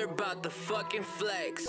Taylor about the fucking flex.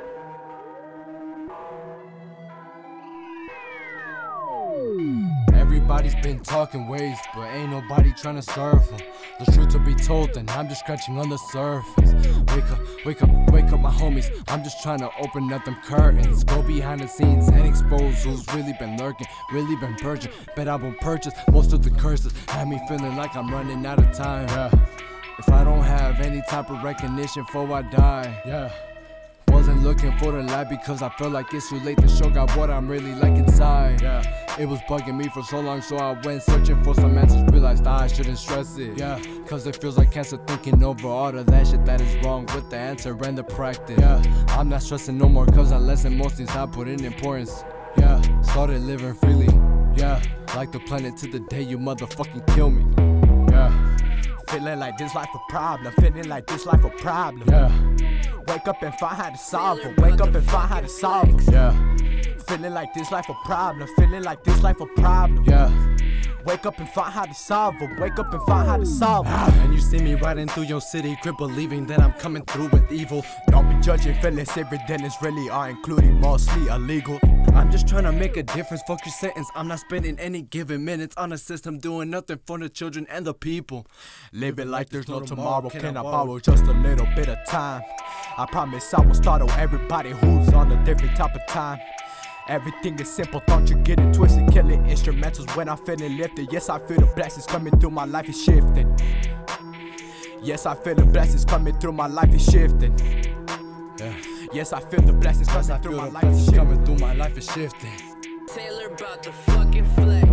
Everybody's been talking ways, but ain't nobody tryna serve them. The truth to be told, then I'm just scratching on the surface. Wake up, wake up, wake up my homies. I'm just trying to open up them curtains, go behind the scenes and expose who's really been lurking, really been purging. Bet I won't purchase most of the curses, had me feeling like I'm running out of time. If I don't have any type of recognition before I die, wasn't looking for the light because I felt like it's too late to show God what I'm really like inside. It was bugging me for so long, so I went searching for some answers. Realized I shouldn't stress it, cause it feels like cancer, thinking over all of that shit that is wrong with the answer and the practice. I'm not stressing no more cause I lessen most things I put in importance. Started living freely, like the planet to the day you motherfucking kill me. Feeling like this life a problem, feeling like this life a problem. Wake up and find how to solve it, wake up and find how to solve it. Feeling like this life a problem, feeling like this life a problem. Wake up and find how to solve it, wake up and find how to solve it. And you see me riding through your city, grip believing that I'm coming through with evil. Don't be judging feelings, evidence really are including mostly illegal. I'm just trying to make a difference, fuck your sentence. I'm not spending any given minutes on a system doing nothing for the children and the people. Living like there's no tomorrow, can I borrow just a little bit of time? I promise I will startle everybody who's on a different type of time. Everything is simple, don't you get it twisted. Killing instrumentals when I'm feeling lifted. Yes, I feel the blessings coming through, my life is shifting. Yes, I feel the blessings coming through, my life is shifting. Yes, I feel the blessings coming through, my life is shifting. My life is shifting. Taylor about the fucking flex.